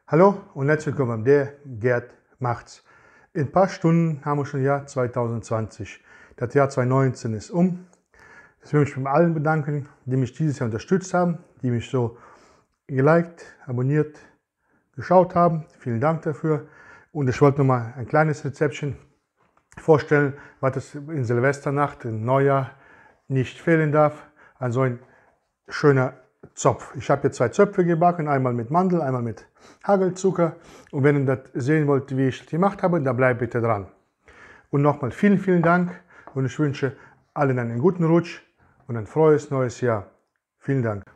Hallo und herzlich willkommen, der Gerd macht's. In ein paar Stunden haben wir schon Jahr 2020. Das Jahr 2019 ist um. Ich will mich bei allen bedanken, die mich dieses Jahr unterstützt haben, die mich so geliked, abonniert, geschaut haben. Vielen Dank dafür. Und ich wollte noch mal ein kleines Rezeptchen vorstellen, was es in Silvesternacht, im Neujahr nicht fehlen darf. Also ein schöner Zopf. Ich habe hier 2 Zöpfe gebacken, einmal mit Mandel, einmal mit Hagelzucker. Und wenn ihr das sehen wollt, wie ich das gemacht habe, dann bleibt bitte dran. Und nochmal vielen Dank und ich wünsche allen einen guten Rutsch und ein frohes neues Jahr. Vielen Dank.